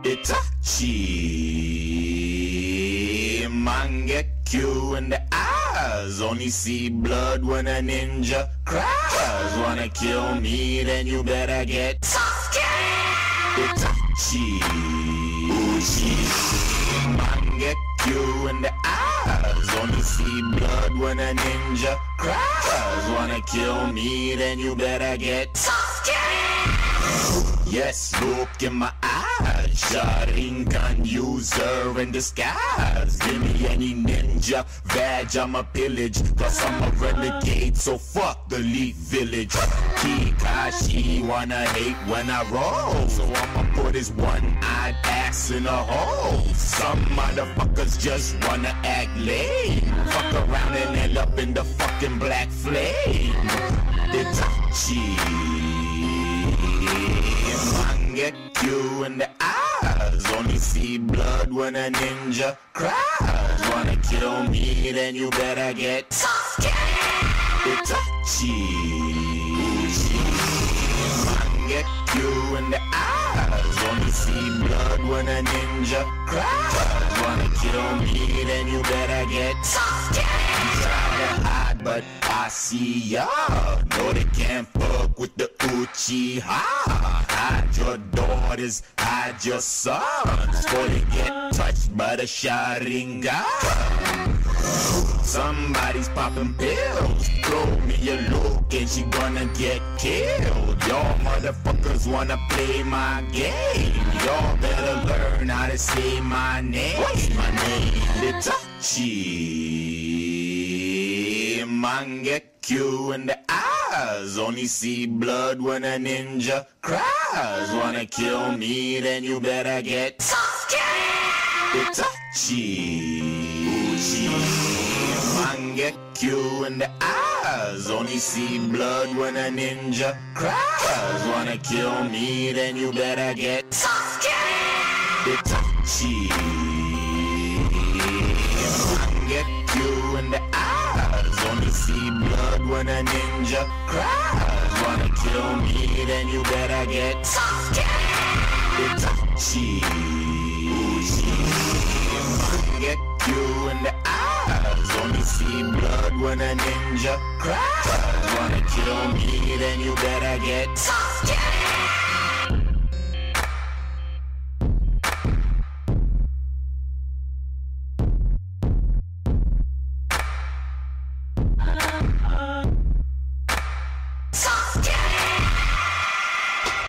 Itachi, man get Q in the eyes. Only see blood when a ninja cries. Wanna kill me, then you better get Itachi, man get Q in the eyes. Only see blood when a ninja cries. Wanna kill me, then you better get Yes, look in my eyes. Sharingan user in disguise. Give me any ninja badge, I'm a pillage. Plus I'm a renegade, so fuck the elite village. Kikashi wanna hate when I roll, so I'ma put his one-eyed ass in a hole. Some motherfuckers just wanna act lame. Fuck around and end up in the fucking black flame. Itachi, man get Q in the eyes. Only see blood when a ninja cries. Wanna kill me, then you better get Itachi, man get Q in the eyes. Only see blood when a ninja cries. Wanna kill me, then you better get Try to hide, but I see ya. No, they can't fuck with the Uchiha. Hide your daughters, hide your sons, before they get touched by the Sharingan. Somebody's popping pills. Throw me a look and she gonna get killed. Y'all motherfuckers wanna play my game. Y'all better learn how to say my name. What's my name? Itachi, man get Q in the eyes. Only see blood when a ninja cries. Wanna kill me, then you better get Itachi, man get Q in the eyes. Only see blood when a ninja cries. Wanna kill me, then you better get Itachi, man get Q in the eyes. Only see blood when a ninja cries. Wanna kill me, then you better get Itachi, man get Q in the eyes. Only see blood when a ninja cries. Wanna kill me, then you better get